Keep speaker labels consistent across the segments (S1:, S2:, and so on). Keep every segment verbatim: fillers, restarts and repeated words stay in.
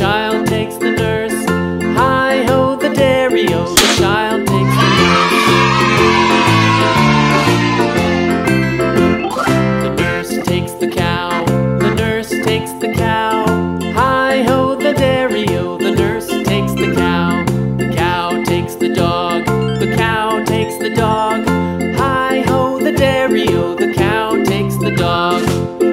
S1: child takes the nurse. Hi-ho, the dairy-o, the child takes the nurse. The nurse takes the cow, the nurse takes the cow. Hi-ho, the dairy-o, the nurse takes the cow. The cow takes the dog, the cow takes the dog. Hi-ho, the dairy-o, the cow takes the dog.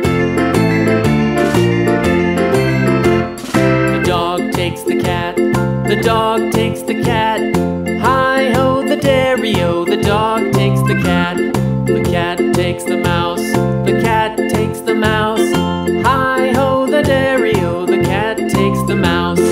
S1: The dog takes the cat, the dog takes the cat. Hi-ho, the dairy-o, the dog takes the cat. The cat takes the mouse, the cat takes the mouse. Hi-ho, the dairy-o, the cat takes the mouse.